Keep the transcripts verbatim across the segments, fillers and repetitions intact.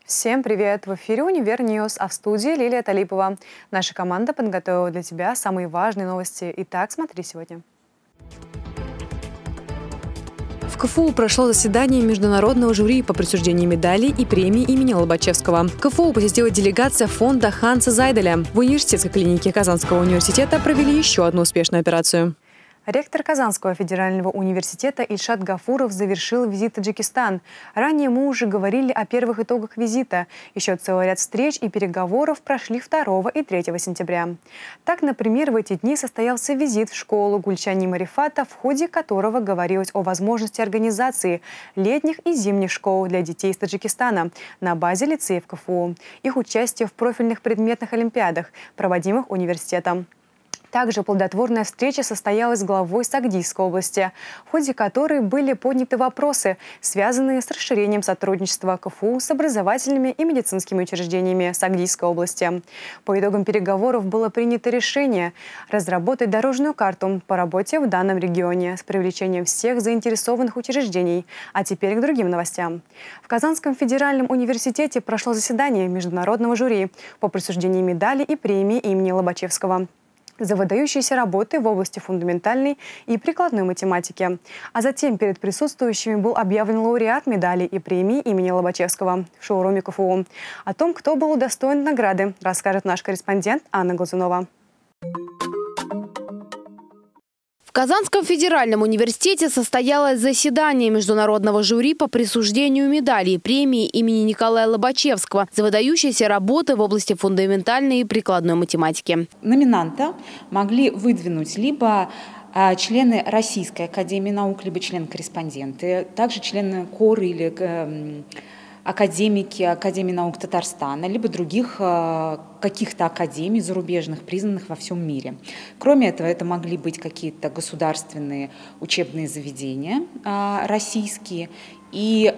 Всем привет! В эфире «Универ Ньюс», а в студии Лилия Талипова. Наша команда подготовила для тебя самые важные новости. Итак, смотри сегодня. В КФУ прошло заседание международного жюри по присуждению медалей и премий имени Лобачевского. КФУ посетила делегация фонда Ханса Зайделя. В университетской клинике Казанского университета провели еще одну успешную операцию. Ректор Казанского федерального университета Ильшат Гафуров завершил визит в Таджикистан. Ранее мы уже говорили о первых итогах визита. Еще целый ряд встреч и переговоров прошли второго и третьего сентября. Так, например, в эти дни состоялся визит в школу Гульчани Марифата, в ходе которого говорилось о возможности организации летних и зимних школ для детей из Таджикистана на базе лицеев КФУ, их участие в профильных предметных олимпиадах, проводимых университетом. Также плодотворная встреча состоялась с главой Сагдийской области, в ходе которой были подняты вопросы, связанные с расширением сотрудничества КФУ с образовательными и медицинскими учреждениями Сагдийской области. По итогам переговоров было принято решение разработать дорожную карту по работе в данном регионе с привлечением всех заинтересованных учреждений. А теперь к другим новостям. В Казанском федеральном университете прошло заседание международного жюри по присуждению медалей и премии имени Лобачевского за выдающиеся работы в области фундаментальной и прикладной математики. А затем перед присутствующими был объявлен лауреат медали и премии имени Лобачевского в шоуруме КФУ. О том, кто был удостоен награды, расскажет наш корреспондент Анна Глазунова. В Казанском федеральном университете состоялось заседание международного жюри по присуждению медалей и премии имени Николая Лобачевского за выдающиеся работы в области фундаментальной и прикладной математики. Номинанта могли выдвинуть либо члены Российской академии наук, либо члены-корреспонденты, также члены КОР или академики Академии наук Татарстана, либо других каких-то академий зарубежных, признанных во всем мире. Кроме этого, это могли быть какие-то государственные учебные заведения российские. И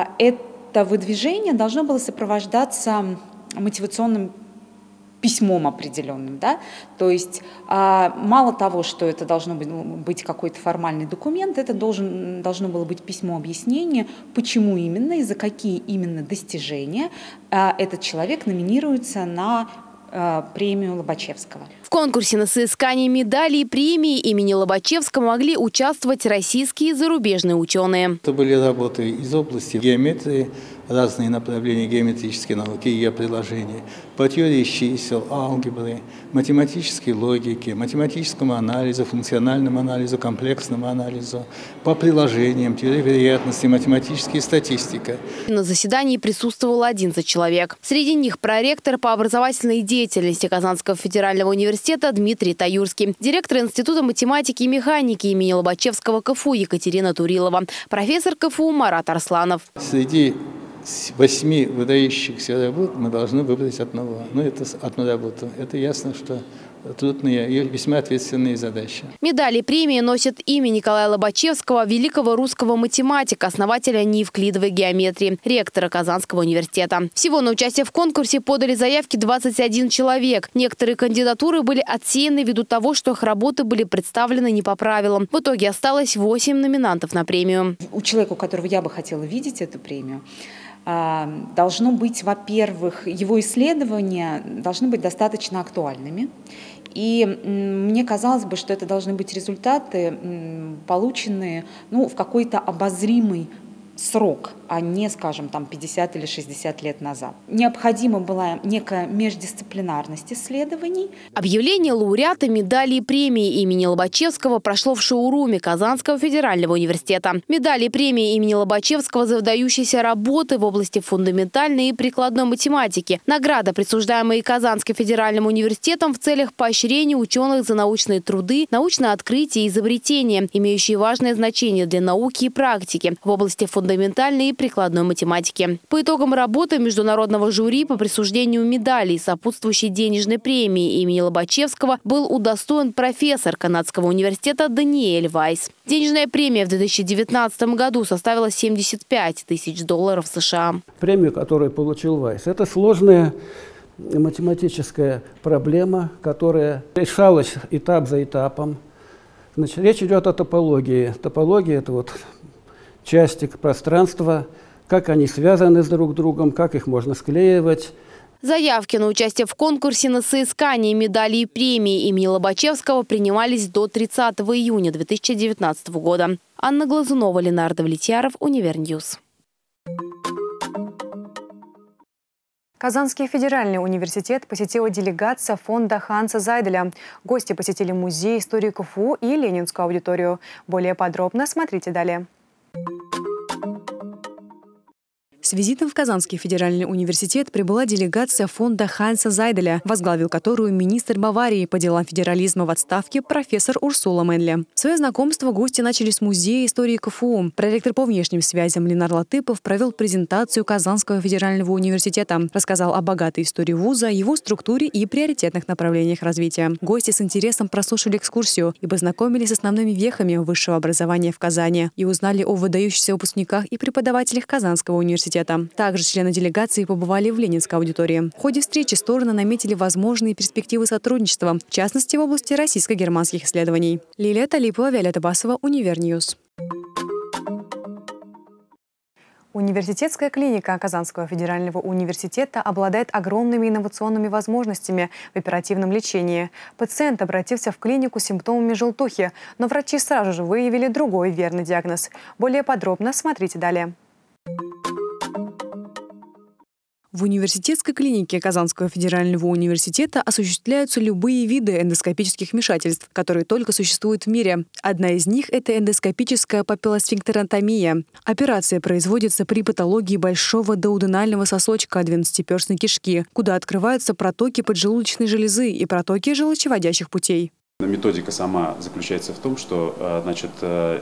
это выдвижение должно было сопровождаться мотивационным письмом определенным, да, то есть а, мало того, что это должно быть, быть какой-то формальный документ, это должен, должно было быть письмо объяснения, почему именно и за какие именно достижения а, этот человек номинируется на а, премию Лобачевского. В конкурсе на соискание медалей и премии имени Лобачевского могли участвовать российские и зарубежные ученые. Это были работы из области геометрии, разные направления геометрической науки и ее приложений, по теории чисел, алгебры, математической логике, математическому анализу, функциональному анализу, комплексному анализу, по приложениям, теории вероятности, математическая статистика. На заседании присутствовал одиннадцать человек. Среди них проректор по образовательной деятельности Казанского федерального университета Дмитрий Таюрский, директор Института математики и механики имени Лобачевского КФУ Екатерина Турилова, профессор КФУ Марат Арсланов. Среди восьми выдающихся работ мы должны выбрать одного. Ну, это одну работу. Это ясно, что трудная и весьма ответственная задача. Медали и премии носят имя Николая Лобачевского, великого русского математика, основателя неевклидовой геометрии, ректора Казанского университета. Всего на участие в конкурсе подали заявки двадцать один человек. Некоторые кандидатуры были отсеяны ввиду того, что их работы были представлены не по правилам. В итоге осталось восемь номинантов на премию. У человека, у которого я бы хотела видеть эту премию, должно быть, во-первых, его исследования должны быть достаточно актуальными. И мне казалось бы, что это должны быть результаты, полученные ну, в какой-то обозримый срок, а не, скажем, там пятьдесят или шестьдесят лет назад. Необходима была некая междисциплинарность исследований. Объявление лауреата медали и премии имени Лобачевского прошло в шоуруме Казанского федерального университета. Медали и премии имени Лобачевского за выдающиеся работы в области фундаментальной и прикладной математики. Награда, присуждаемая Казанским федеральным университетом в целях поощрения ученых за научные труды, научные открытия и изобретения, имеющие важное значение для науки и практики в области фундаментальной фундаментальной и прикладной математики. По итогам работы международного жюри по присуждению медалей и сопутствующей денежной премии имени Лобачевского был удостоен профессор Канадского университета Даниэль Вайс. Денежная премия в две тысячи девятнадцатом году составила семьдесят пять тысяч долларов США. Премию, которую получил Вайс, это сложная математическая проблема, которая решалась этап за этапом. Значит, речь идет о топологии. Топология – это вот части пространства как они связаны с друг другом, как их можно склеивать. Заявки на участие в конкурсе на соискание медалей и премии имени Лобачевского принимались до тридцатого июня две тысячи девятнадцатого года. Анна Глазунова, Ленардо Влетьяров, Универньюз. Казанский федеральный университет посетила делегация фонда Ханса Зайделя. Гости посетили музей истории КФУ и Ленинскую аудиторию. Более подробно смотрите далее. С визитом в Казанский федеральный университет прибыла делегация фонда Ханса Зайделя, возглавил которую министр Баварии по делам федерализма в отставке профессор Урсула Менле. Свое знакомство гости начали с музея истории КФУ. Проректор по внешним связям Ленар Латыпов провел презентацию Казанского федерального университета, рассказал о богатой истории вуза, его структуре и приоритетных направлениях развития. Гости с интересом прослушали экскурсию и познакомились с основными вехами высшего образования в Казани и узнали о выдающихся выпускниках и преподавателях Казанского университета. Также члены делегации побывали в Ленинской аудитории. В ходе встречи стороны наметили возможные перспективы сотрудничества, в частности в области российско-германских исследований. Лилия Талипова, Виолетта Басова, Универньюз. Университетская клиника Казанского федерального университета обладает огромными инновационными возможностями в оперативном лечении. Пациент обратился в клинику с симптомами желтухи, но врачи сразу же выявили другой верный диагноз. Более подробно смотрите далее. В университетской клинике Казанского федерального университета осуществляются любые виды эндоскопических вмешательств, которые только существуют в мире. Одна из них – это эндоскопическая папиллосфинктеротомия. Операция производится при патологии большого дуоденального сосочка двенадцатиперстной кишки, куда открываются протоки поджелудочной железы и протоки желчеводящих путей. Методика сама заключается в том, что значит,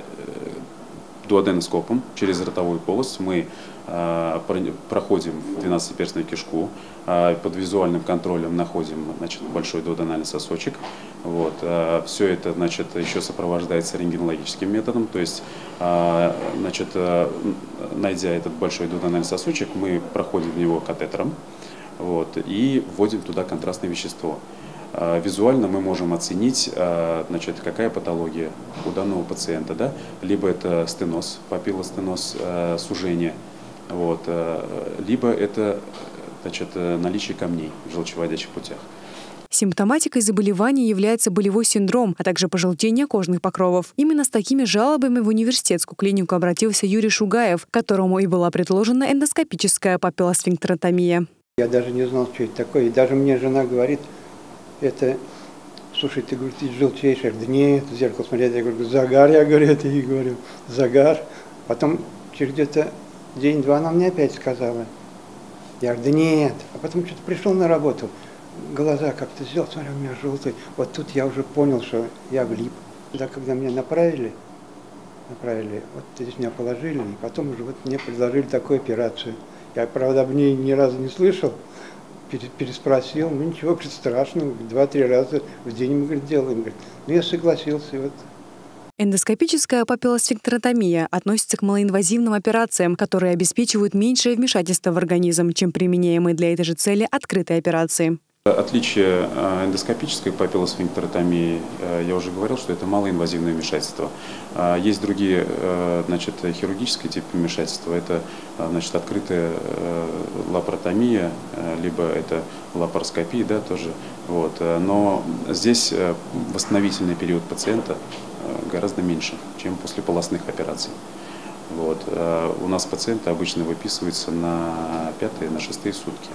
дуоденоскопом через ротовую полость мы э, проходим двенадцатиперстную кишку, э, под визуальным контролем находим значит, большой дуоденальный сосочек. Вот, э, все это значит, еще сопровождается рентгенологическим методом, то есть э, значит, э, найдя этот большой дуоденальный сосочек, мы проходим в него катетером вот, и вводим туда контрастное вещество. Визуально мы можем оценить, значит, какая патология у данного пациента, да? Либо это стеноз, папиллостеноз, сужение, вот, либо это значит, наличие камней в желчеводящих путях. Симптоматикой заболевания является болевой синдром, а также пожелтение кожных покровов. Именно с такими жалобами в университетскую клинику обратился Юрий Шугаев, которому и была предложена эндоскопическая папиллосфинктеротомия. Я даже не знал, что это такое, и даже мне жена говорит, это, слушай, ты, говоришь, ты желтеешь, я говорю, да нет, в зеркало смотреть, я говорю, загар, я говорю, это и говорю, загар. Потом через где-то день-два она мне опять сказала, я говорю, да нет, а потом что-то пришел на работу, глаза как-то сделал, смотрю, у меня желтый, вот тут я уже понял, что я влип. Да, когда меня направили, направили, вот здесь меня положили, и потом уже вот мне предложили такую операцию. Я, правда, об ней ни разу не слышал. Переспросил, ну ничего, говорит, страшного, два-три раза в день мы, говорит, делаем. Говорит, ну я согласился. Вот. Эндоскопическая папиллосфинктеротомия относится к малоинвазивным операциям, которые обеспечивают меньшее вмешательство в организм, чем применяемые для этой же цели открытые операции. Отличие эндоскопической папиллосфинктеротомии, я уже говорил, что это малоинвазивное вмешательство. Есть другие, значит, хирургические типы вмешательства. Это, значит, открытая лапаротомия, либо это лапароскопия, да, тоже. Вот. Но здесь восстановительный период пациента гораздо меньше, чем после полостных операций. Вот. У нас пациенты обычно выписываются на пятые, на шестые сутки.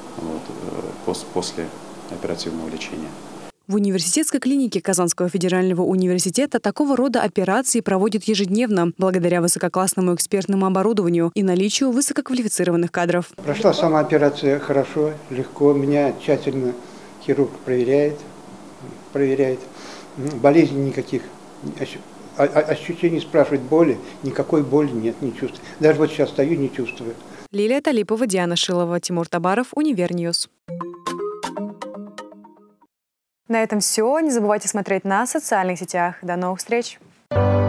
Вот, после оперативного лечения. В университетской клинике Казанского федерального университета такого рода операции проводят ежедневно, благодаря высококлассному экспертному оборудованию и наличию высококвалифицированных кадров. Прошла сама операция хорошо, легко. Меня тщательно хирург проверяет, проверяет. Болезней никаких, ощущений спрашивает боли, никакой боли нет, не чувствую. Даже вот сейчас стою, не чувствую. Лилия Талипова, Диана Шилова, Тимур Табаров, Универньюз. На этом все. Не забывайте смотреть на социальных сетях. До новых встреч!